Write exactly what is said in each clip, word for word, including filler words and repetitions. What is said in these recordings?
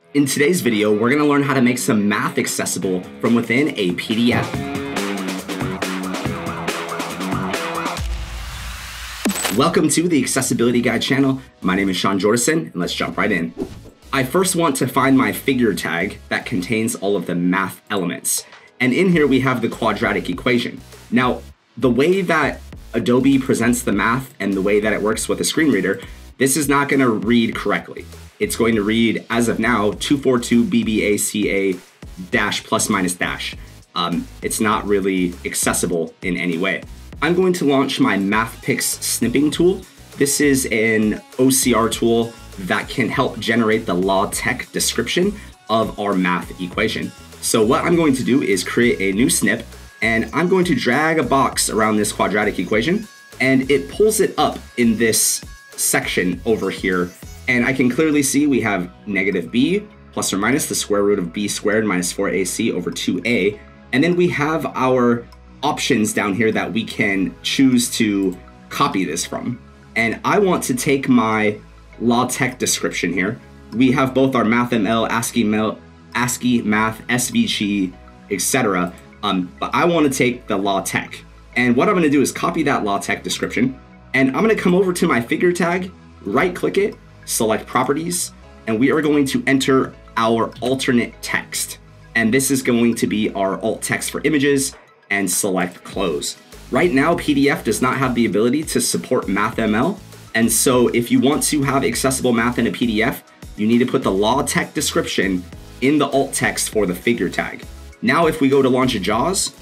In today's video, we're going to learn how to make some math accessible from within a P D F. Welcome to the Accessibility Guide channel. My name is Sean Jordison, and let's jump right in. I first want to find my figure tag that contains all of the math elements. And in here we have the quadratic equation. Now, the way that Adobe presents the math and the way that it works with a screen reader, this is not going to read correctly. It's going to read, as of now, two forty-two B B A C A dash plus minus dash. Um, it's not really accessible in any way. I'm going to launch my MathPix snipping tool. This is an O C R tool that can help generate the LaTeX description of our math equation. So what I'm going to do is create a new snip, and I'm going to drag a box around this quadratic equation, and it pulls it up in this section over here. And I can clearly see we have negative b plus or minus the square root of b squared minus four A C over two A. And then we have our options down here that we can choose to copy this from. And I want to take my LaTeX description here. We have both our MathML, ASCII, ASCII Math, S V G, et cetera. Um, but I want to take the LaTeX. And what I'm going to do is copy that LaTeX description. And I'm going to come over to my figure tag, right click it, select properties, and we are going to enter our alternate text. And this is going to be our alt text for images, and select close. Right now, P D F does not have the ability to support MathML. And so if you want to have accessible math in a P D F, you need to put the LaTeX description in the alt text for the figure tag. Now, if we go to launch a JAWS,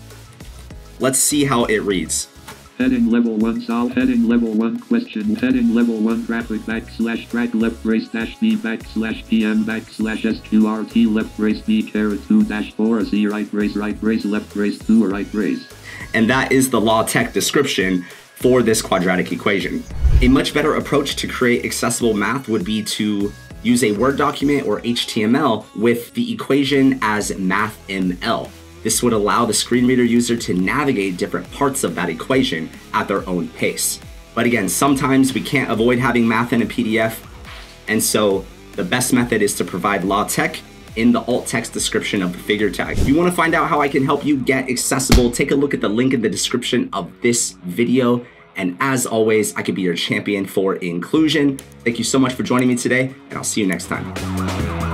let's see how it reads. Heading level one solve. Heading level one question. Heading level one graphic backslash drag left brace dash b backslash pm backslash sqrt left brace b caret two dash four z right brace right brace left brace two right brace. And that is the LaTeX description for this quadratic equation. A much better approach to create accessible math would be to use a Word document or H T M L with the equation as MathML. This would allow the screen reader user to navigate different parts of that equation at their own pace. But again, sometimes we can't avoid having math in a P D F, and so the best method is to provide LaTeX in the alt text description of the figure tag. If you want to find out how I can help you get accessible, take a look at the link in the description of this video. And as always, I could be your champion for inclusion. Thank you so much for joining me today, and I'll see you next time.